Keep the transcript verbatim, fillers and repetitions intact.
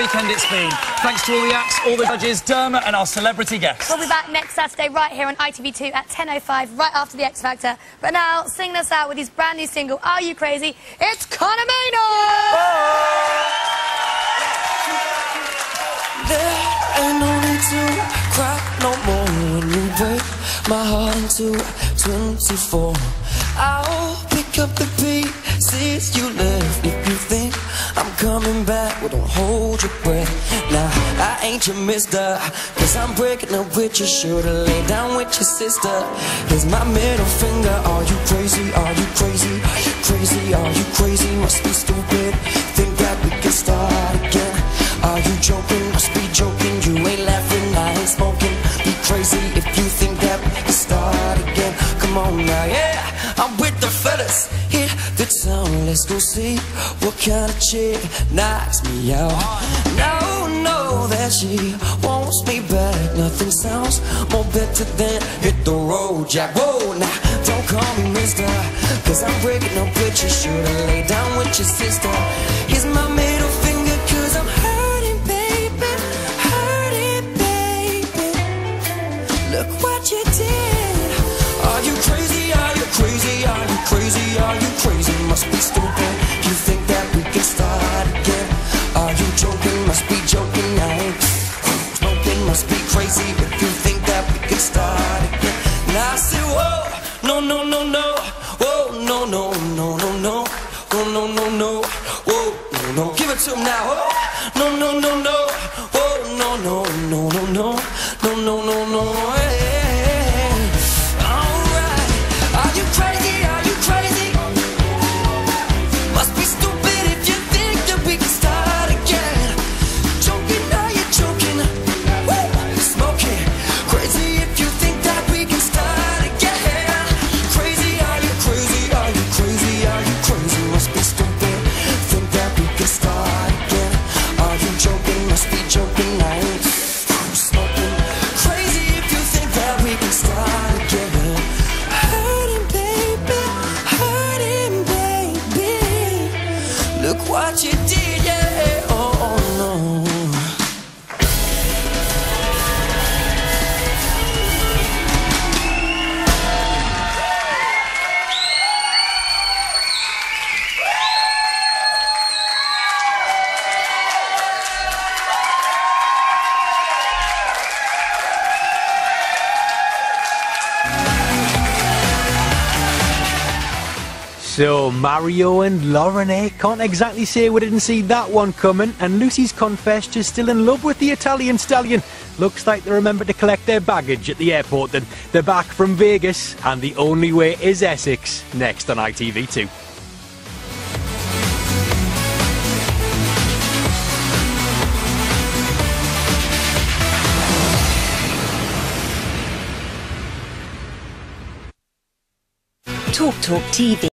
weekend it's been. Thanks to all the acts, all the judges, Dermot and our celebrity guests. We'll be back next Saturday right here on I T V two at ten oh five, right after the X Factor. But now, singing us out with his brand new single, Are You Crazy? It's Conor Maynard! There ain't no need to cry no more when you break my heart into twenty-four. I'll pick up the pieces you left. If you think I'm coming back, well, don't hold your breath. Now, I ain't your mister, cause I'm breaking up with you. Should've laid down with your sister. Here's my middle finger. Are you crazy? Are you crazy? Are you crazy? Are you crazy? Must be stupid. Think that we can start again. Are you joking? Must be joking. You ain't laughing, I ain't smoking. Be crazy if you think that we can start again. Come on now, yeah, I'm with the fellas. Hit the town, let's go see what kind of chick knocks me out. No, no, that she wants me back. Nothing sounds more better than hit the road, Jack. Whoa, now, don't call me mister, cause I'm breaking up with you. Should've laid down with your sister. Here's my middle finger, cause I'm hurting, baby, hurting, baby. Look what you did. Are you crazy? Are you crazy? Are you crazy? Are you crazy? Must be stupid. You think that we can start again? Are you joking? Must be joking. I ain't smoking. Must be crazy if you think that we can start again. Now I say, whoa, no, no, no, no. Whoa, no, no, no, no, no. Whoa, no, no, no. Whoa, no, no. Give it to him now. Whoa, no, no, no, no. Whoa, no, no, no, no, no. No, no, no, no. Hey. Are you crazy? Are you crazy? Must be stupid if you think that we can start again. Joking, are you joking? Woo! Smoking. Crazy if you think that we can start again. Crazy, are you crazy? Are you crazy? Are you crazy? Must be stupid. Think that we can start again. Are you joking? Must be joking. I ain't smoking. Crazy if you think that we can start again. Look what you did, yeah, oh no. So, Mario and Lauren, eh? Can't exactly say we didn't see that one coming. And Lucy's confessed she's still in love with the Italian stallion. Looks like they remembered to collect their baggage at the airport then. They're back from Vegas, and The Only Way is Essex, next on I T V two. Talk Talk T V.